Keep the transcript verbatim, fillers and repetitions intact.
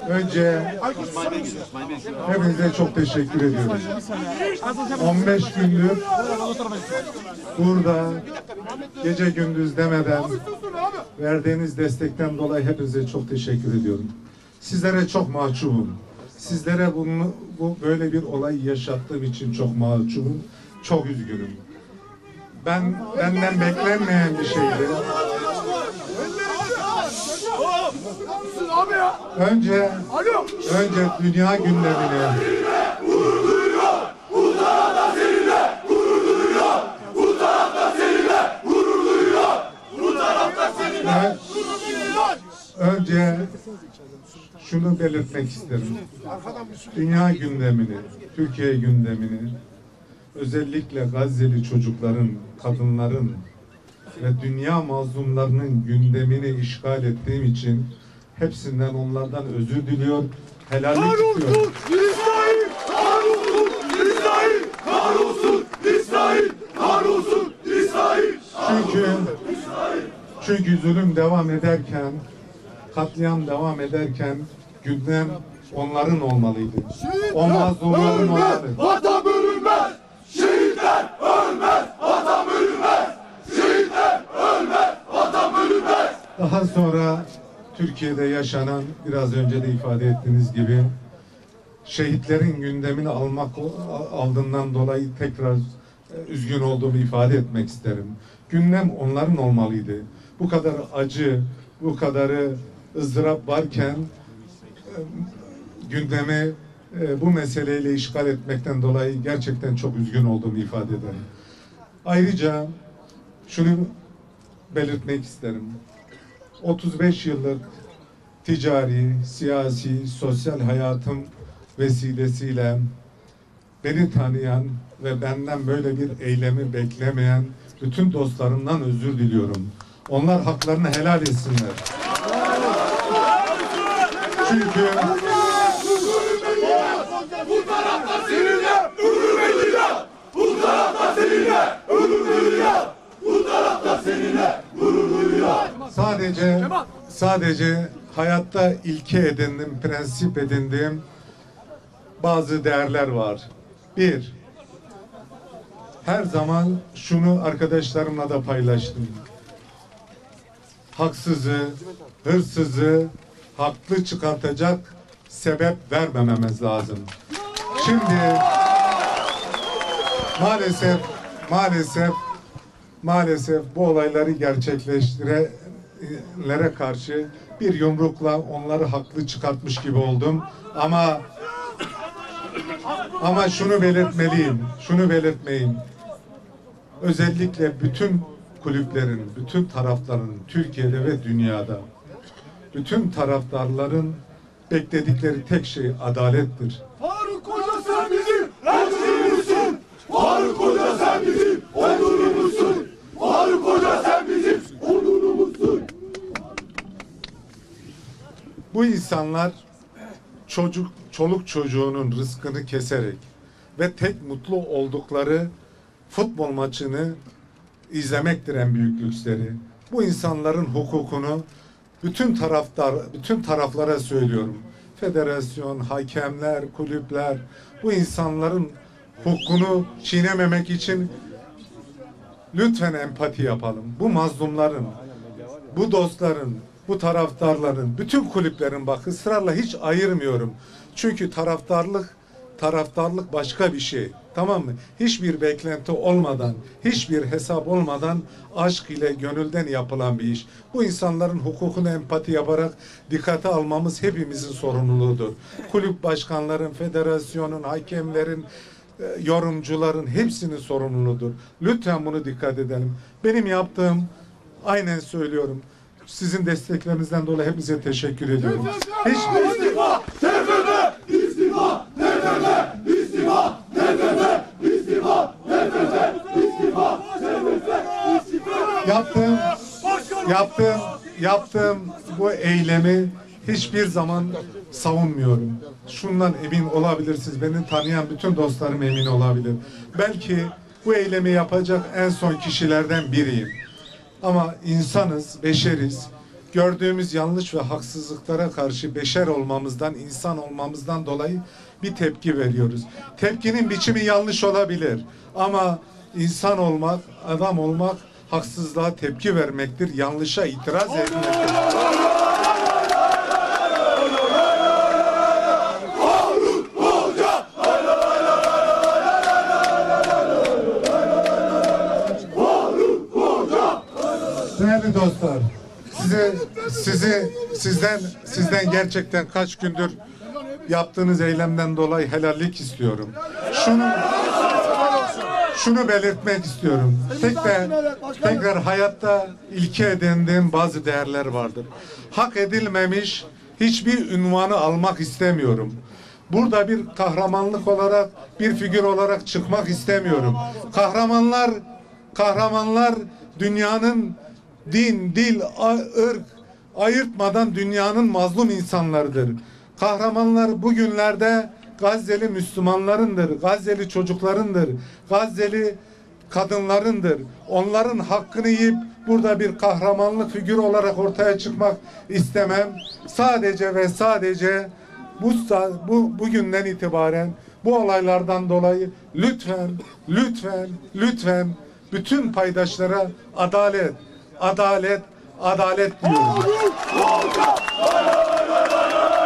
Önce hepinize çok teşekkür ediyorum. on beş gündür burada gece gündüz demeden verdiğiniz destekten dolayı hepinize çok teşekkür ediyorum. Sizlere çok mahcubum. Sizlere bunu, bu böyle bir olay yaşattığım için çok mahcubum. Çok üzgünüm. Ben benden beklenmeyen bir şeydi. Önce önce dünya gündemini önce şunu belirtmek isterim. Dünya gündemini, Türkiye gündemini, özellikle Gazze'li çocukların, kadınların ve dünya mazlumlarının gündemini işgal ettiğim için hepsinden, onlardan özür diliyor, helallik istiyorum. İsrail! Kahrolsun! İsrail! Kahrolsun! İsrail! Kahrolsun! İsrail! Çünkü çünkü zulüm devam ederken, katliam devam ederken gündem onların olmalıydı. O mazlumların olmalıydı. Vatan bölünmez! Şehitler ölmez! Vatan bölünmez! Şehitler ölmez! Vatan bölünmez! Daha sonra Türkiye'de yaşanan, biraz önce de ifade ettiğiniz gibi, şehitlerin gündemini almak aldığından dolayı tekrar üzgün olduğumu ifade etmek isterim. Gündem onların olmalıydı. Bu kadar acı, bu kadarı ızdırap varken gündemi bu meseleyle işgal etmekten dolayı gerçekten çok üzgün olduğumu ifade ederim. Ayrıca şunu belirtmek isterim. otuz beş yıllık ticari, siyasi, sosyal hayatım vesilesiyle beni tanıyan ve benden böyle bir eylemi beklemeyen bütün dostlarımdan özür diliyorum. Onlar haklarını helal etsinler. Çünkü Bu tarafta seninle ölüm edeceğim! Bu tarafta seninle ölüm edeceğim! Bu tarafta seninle gurur duyuyor! sadece sadece hayatta ilke edindim, prensip edindiğim bazı değerler var. Bir, her zaman şunu arkadaşlarımla da paylaştım. Haksızı, hırsızı haklı çıkartacak sebep vermememiz lazım. Şimdi maalesef maalesef maalesef bu olayları gerçekleştirenlere karşı bir yumrukla onları haklı çıkartmış gibi oldum. Ama ama şunu belirtmeliyim, şunu belirtmeyeyim. Özellikle bütün kulüplerin, bütün taraftarın, Türkiye'de ve dünyada, bütün taraftarların bekledikleri tek şey adalettir. Faruk Hoca sen bizim her şeyimizsin! Faruk Hoca sen bizim onurumuzsun! Faruk Hoca sen bizim onurumuzsun! Bu insanlar çocuk, çoluk çocuğunun rızkını keserek ve tek mutlu oldukları futbol maçını izlemektir en büyük lüksleri. Bu insanların hukukunu bütün taraftar, bütün taraflara söylüyorum. Federasyon, hakemler, kulüpler, bu insanların hukukunu çiğnememek için lütfen empati yapalım. Bu mazlumların, bu dostların, bu taraftarların, bütün kulüplerin, bak ısrarla hiç ayırmıyorum. Çünkü taraftarlık, taraftarlık başka bir şey. Tamam mı? Hiçbir beklenti olmadan, hiçbir hesap olmadan aşk ile gönülden yapılan bir iş. Bu insanların hukukunu empati yaparak dikkate almamız hepimizin sorumluluğudur. Kulüp başkanların, federasyonun, hakemlerin, yorumcuların hepsinin sorumluluğudur. Lütfen bunu dikkat edelim. Benim yaptığım, aynen söylüyorum, sizin desteklerinizden dolayı hepinize teşekkür ediyorum. Hiç... İstifa! T F F! İstifa! T F F! İstifa! T F F! İstifa! T F F! İstifa! T F F! İstifa! Yaptığım, yaptığım, yaptığım bu eylemi hiçbir zaman savunmuyorum. Şundan emin olabilirsiniz. Beni tanıyan bütün dostlarım emin olabilir. Belki bu eylemi yapacak en son kişilerden biriyim. Ama insanız, beşeriz. gördüğümüz yanlış ve haksızlıklara karşı beşer olmamızdan, insan olmamızdan dolayı bir tepki veriyoruz. Tepkinin biçimi yanlış olabilir ama insan olmak, adam olmak haksızlığa tepki vermektir, yanlışa itiraz etmektir. Değerli dostlar, size sizi sizden sizden gerçekten kaç gündür yaptığınız eylemden dolayı helallik istiyorum. Şunu şunu belirtmek istiyorum. Tekrar tekrar hayatta ilke edindiğim bazı değerler vardır. Hak edilmemiş hiçbir ünvanı almak istemiyorum. Burada bir kahramanlık olarak, bir figür olarak çıkmak istemiyorum. Kahramanlar kahramanlar dünyanın din, dil, ırk ayırtmadan dünyanın mazlum insanlarıdır. Kahramanlar bugünlerde Gazze'li Müslümanlarındır, Gazze'li çocuklarındır, Gazze'li kadınlarındır. Onların hakkını yiyip burada bir kahramanlık figürü olarak ortaya çıkmak istemem. Sadece ve sadece bu, bu bugünden itibaren bu olaylardan dolayı lütfen, lütfen, lütfen bütün paydaşlara adalet, adalet, adalet diyoruz.